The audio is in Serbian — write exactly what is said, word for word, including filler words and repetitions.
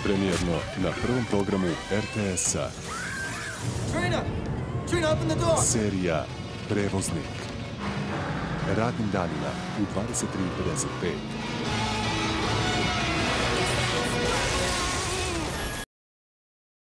Premijerno na prvom programu R T S-a. Serija Prevoznik. Radnim danima u dvadeset tri pedeset pet.